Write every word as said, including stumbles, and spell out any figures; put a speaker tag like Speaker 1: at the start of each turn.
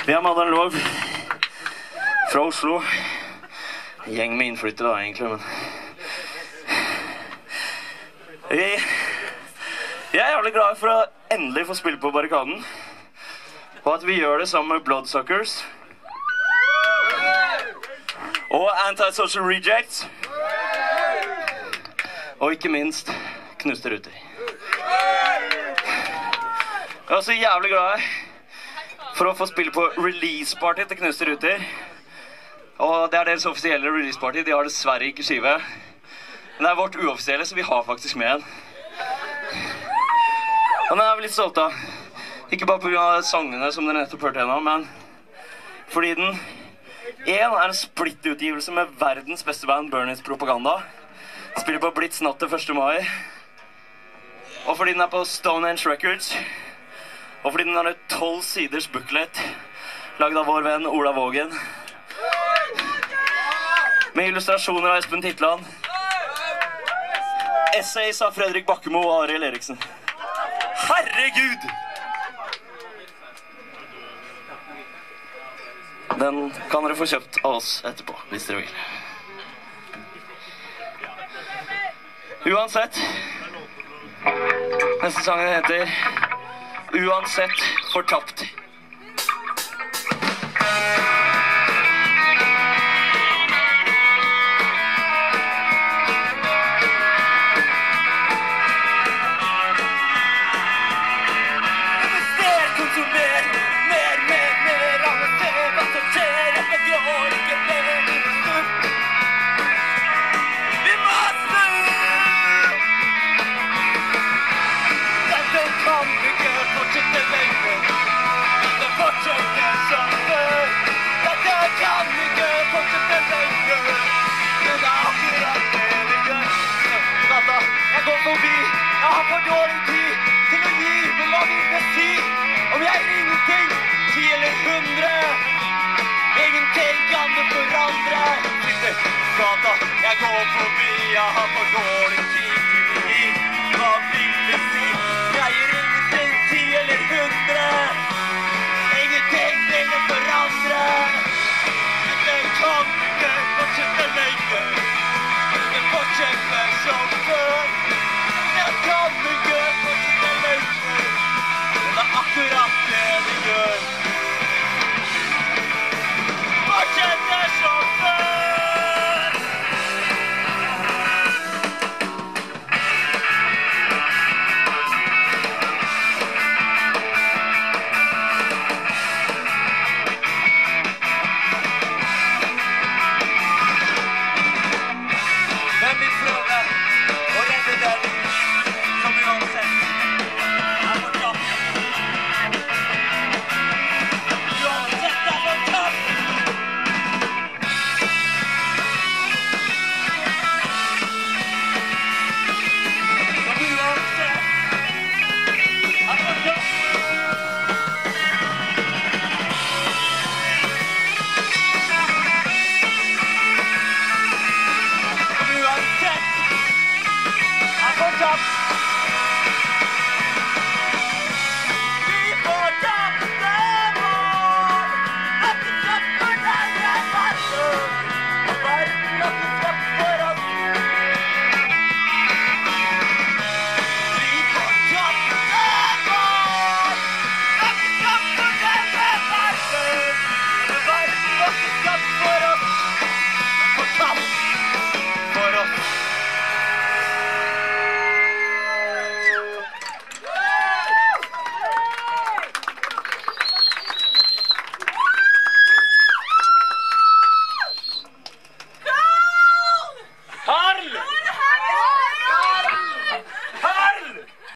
Speaker 1: Vi har Madden Lov fra Oslo. En gjeng med innflyttere da, egentlig, men... Jeg, jeg er jævlig glad for å endelig få spille på barrikaden. Og at vi gjør det sammen med Bloodsuckers. Og Antisocial Rejects. Og ikke minst Knuste Ruter. Jeg er også jævlig glad for å få spille på release-party til Knuste Ruter. Og det er deres offisielle release-party. De har dessverre ikke skive. Men det er vårt uoffisielle, så vi har faktisk med en. Og den er vi litt stolt av. Ikke bare på grunn av sangene som dere nettopp hørte gjennom, men fordi den en er en splittutgivelse med verdens beste band, Bernie's Propaganda. Spiller på Blitz natt til første mai. Og fordi den er på Stonehenge Records. Og fordi den har et tolv siders booklet laget av vår venn Ola Vågen. Med illustrasjoner av Espen Titland. Essays av Fredrik Bakkemo og Ariel Eriksen. Herregud! Den kan dere få kjøpt av oss etterpå, hvis dere vil. Uansett. Neste sangen heter Uansett fortapt. Jeg har for dårlig tid til å gi, men hva vil det si? Om jeg er ingenting, ti eller hundre. Ingenting kan det forandre. Sitter gata, jeg går forbi, jeg har for dårlig tid til å gi. Hva vil det si? Jeg er ingenting, ti eller hundre. Ingenting vil det forandre. Dette kan ikke fortsette lenger. Det fortsetter som før.